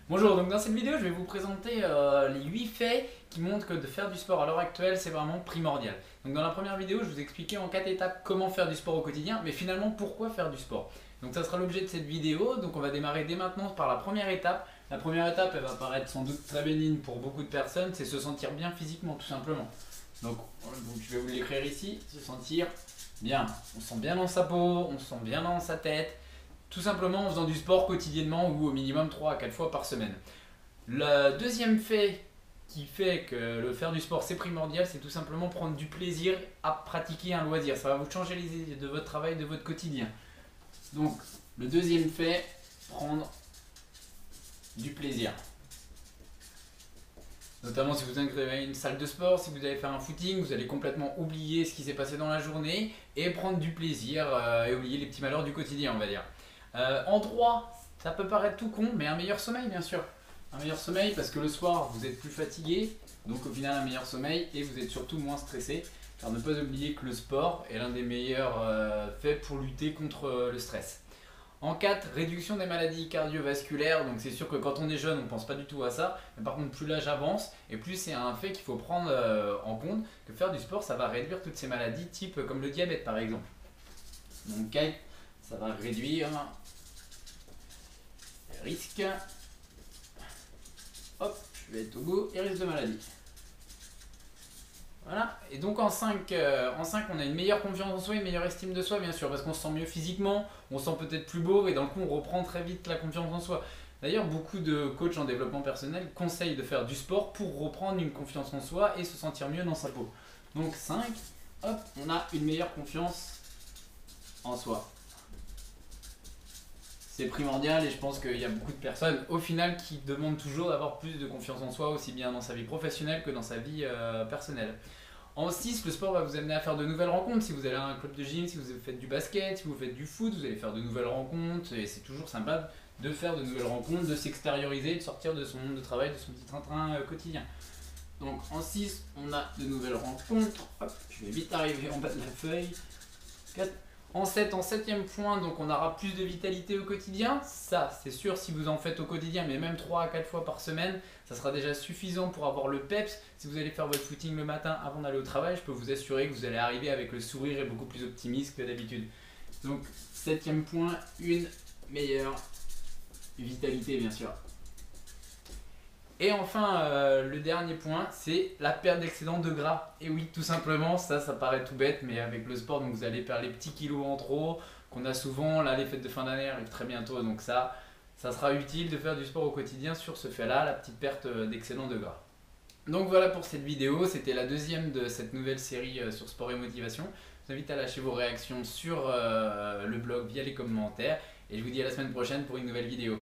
Bonjour, donc dans cette vidéo je vais vous présenter les 8 faits qui montrent que de faire du sport à l'heure actuelle c'est vraiment primordial. Donc dans la première vidéo je vous expliquais en 4 étapes comment faire du sport au quotidien, mais finalement pourquoi faire du sport. Donc ça sera l'objet de cette vidéo, donc on va démarrer dès maintenant par la première étape. La première étape elle va paraître sans doute très bénigne pour beaucoup de personnes, c'est se sentir bien physiquement tout simplement. Donc je vais vous l'écrire ici, se sentir bien. On se sent bien dans sa peau, on se sent bien dans sa tête. Tout simplement en faisant du sport quotidiennement ou au minimum 3 à 4 fois par semaine. Le deuxième fait qui fait que le faire du sport c'est primordial, c'est tout simplement prendre du plaisir à pratiquer un loisir. Ça va vous changer les idées de votre travail, de votre quotidien. Donc le deuxième fait, prendre du plaisir. Notamment si vous avez une salle de sport, si vous allez faire un footing, vous allez complètement oublier ce qui s'est passé dans la journée et prendre du plaisir et oublier les petits malheurs du quotidien, on va dire. En 3, ça peut paraître tout con, mais un meilleur sommeil bien sûr. Un meilleur sommeil parce que le soir vous êtes plus fatigué, donc au final un meilleur sommeil et vous êtes surtout moins stressé. Car ne pas oublier que le sport est l'un des meilleurs faits pour lutter contre le stress. En 4, réduction des maladies cardiovasculaires. Donc c'est sûr que quand on est jeune, on ne pense pas du tout à ça. Mais par contre, plus l'âge avance et plus c'est un fait qu'il faut prendre en compte que faire du sport, ça va réduire toutes ces maladies type comme le diabète par exemple. Donc 4, ça va réduire les risques. Hop, je vais être au bout et risque de maladie. Voilà, et donc en 5, on a une meilleure confiance en soi, une meilleure estime de soi bien sûr, parce qu'on se sent mieux physiquement, on se sent peut-être plus beau et dans le coup on reprend très vite la confiance en soi. D'ailleurs beaucoup de coachs en développement personnel conseillent de faire du sport pour reprendre une confiance en soi et se sentir mieux dans sa peau. Donc 5, hop, on a une meilleure confiance en soi. C'est primordial et je pense qu'il y a beaucoup de personnes au final qui demandent toujours d'avoir plus de confiance en soi, aussi bien dans sa vie professionnelle que dans sa vie personnelle. En 6, le sport va vous amener à faire de nouvelles rencontres. Si vous allez à un club de gym, si vous faites du basket, si vous faites du foot, vous allez faire de nouvelles rencontres et c'est toujours sympa de faire de nouvelles rencontres, de s'extérioriser, de sortir de son monde de travail, de son petit train-train quotidien. Donc en 6, on a de nouvelles rencontres. Hop, je vais vite arriver en bas de la feuille. 4. En 7, en septième point, donc on aura plus de vitalité au quotidien. Ça, c'est sûr, si vous en faites au quotidien, mais même 3 à 4 fois par semaine, ça sera déjà suffisant pour avoir le peps. Si vous allez faire votre footing le matin avant d'aller au travail, je peux vous assurer que vous allez arriver avec le sourire et beaucoup plus optimiste que d'habitude. Donc, septième point, une meilleure vitalité, bien sûr. Et enfin, le dernier point, c'est la perte d'excédent de gras. Et oui, tout simplement, ça paraît tout bête, mais avec le sport, donc vous allez perdre les petits kilos en trop qu'on a souvent. Là, les fêtes de fin d'année arrivent très bientôt, donc ça sera utile de faire du sport au quotidien sur ce fait-là, la petite perte d'excédent de gras. Donc voilà pour cette vidéo, c'était la deuxième de cette nouvelle série sur sport et motivation. Je vous invite à lâcher vos réactions sur le blog via les commentaires et je vous dis à la semaine prochaine pour une nouvelle vidéo.